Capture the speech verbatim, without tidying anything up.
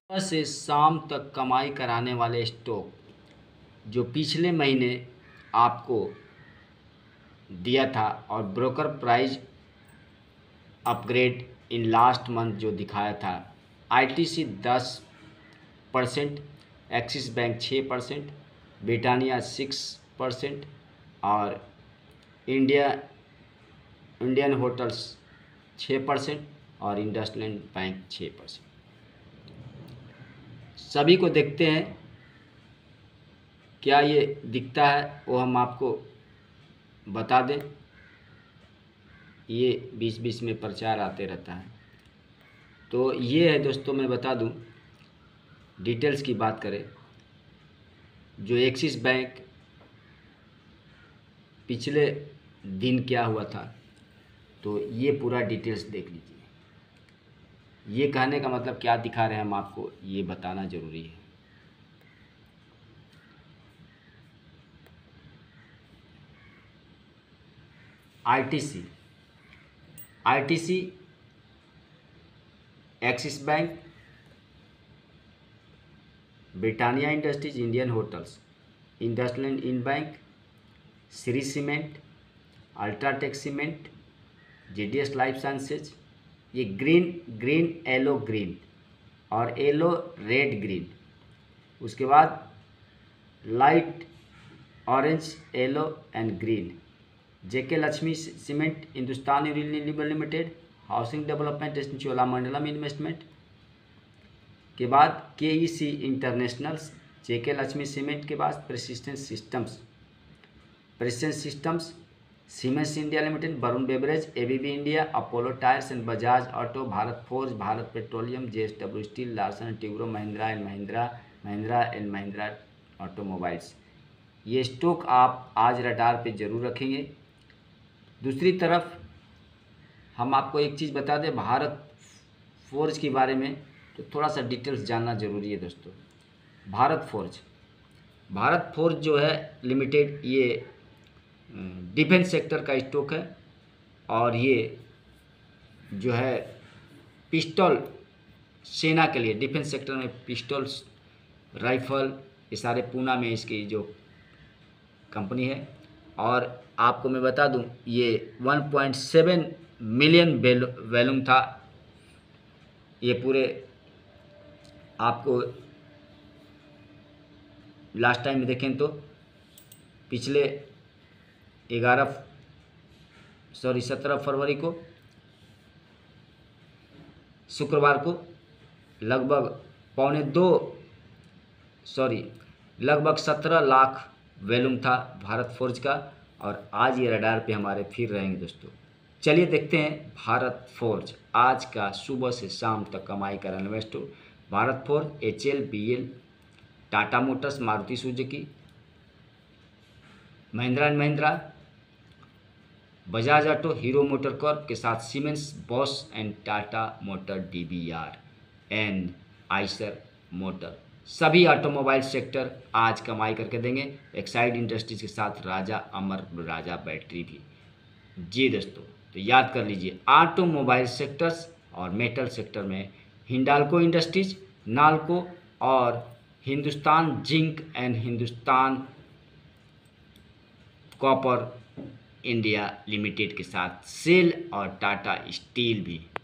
सुबह से शाम तक कमाई कराने वाले स्टॉक जो पिछले महीने आपको दिया था और broker price upgrade in last month जो दिखाया था, आईटीसी दस परसेंट, एक्सिस बैंक छः परसेंट, ब्रिटानिया सिक्स परसेंट और इंडिया इंडियन होटल्स छः परसेंट और इंडसलैंड बैंक छः परसेंट। सभी को देखते हैं क्या ये दिखता है वो हम आपको बता दें। ये बीच बीच में प्रचार आते रहता है, तो ये है दोस्तों, मैं बता दूं। डिटेल्स की बात करें, जो एक्सिस बैंक पिछले दिन क्या हुआ था, तो ये पूरा डिटेल्स देख लीजिए। ये कहने का मतलब क्या दिखा रहे हैं हम आपको, ये बताना ज़रूरी है। ITC ITC Axis Bank, Britannia Industries, Indian Hotels, IndusInd in bank, Shree cement, UltraTech cement, GDS life sciences, ये ग्रीन ग्रीन येलो ग्रीन और येलो रेड ग्रीन, उसके बाद light orange yellow and green, JK Lakshmi cement, Hindustan Unilever limited, housing development, Cholamandalam investment के बाद K E C internationals, JK Lakshmi cement के बाद persistence systems persistence systems cements India limited, Varun beverage, ABB India, Apollo Tyres and Bajaj auto, Bharat Forge, Bharat petroleum, JSW steel, Larsen Toubro, Mahindra and Mahindra, Mahindra and Mahindra automobiles. ये stock आप आज radar पे जरूर रखेंगे। दूसरी तरफ हम आपको एक चीज़ बता दें भारत फोर्ज के बारे में, तो थोड़ा सा डिटेल्स जानना जरूरी है दोस्तों। भारत फोर्ज भारत फोर्ज जो है लिमिटेड, ये डिफेंस सेक्टर का स्टॉक है और ये जो है पिस्टल सेना के लिए, डिफेंस सेक्टर में पिस्टल्स, राइफल, ये सारे पूना में इसकी जो कंपनी है। और आपको मैं बता दूं, ये one point seven million volume था। ये पूरे आपको लास्ट टाइम देखें तो पिछले ग्यारह सॉरी सत्रह फरवरी को, शुक्रवार को लगभग पौने दो सॉरी लगभग सत्रह लाख वैल्यूम था भारत फोर्ज का, और आज ये रडार पे हमारे फिर रहेंगे दोस्तों। चलिए देखते हैं भारत फोर्ज आज का सुबह से शाम तक कमाई का investor. Bharat Forge H L, B L, Tata Motors, Maruti Suzuki, Mahindra and Mahindra, Bajaj auto, Hero motor corp के साथ Siemens, Bosch and Tata motor, DBR and Eicher motor, सभी ऑटोमोबाइल सेक्टर आज कमाई करके देंगे। एक्साइड इंडस्ट्रीज के साथ राजा अमर राजा बैटरी भी। जी दोस्तों, तो याद कर लीजिए, ऑटोमोबाइल सेक्टर्स और मेटल सेक्टर में हिंडाल्को इंडस्ट्रीज, नाल्को और Hindustan zinc and Hindustan copper India limited के साथ सेल और टाटा स्टील भी।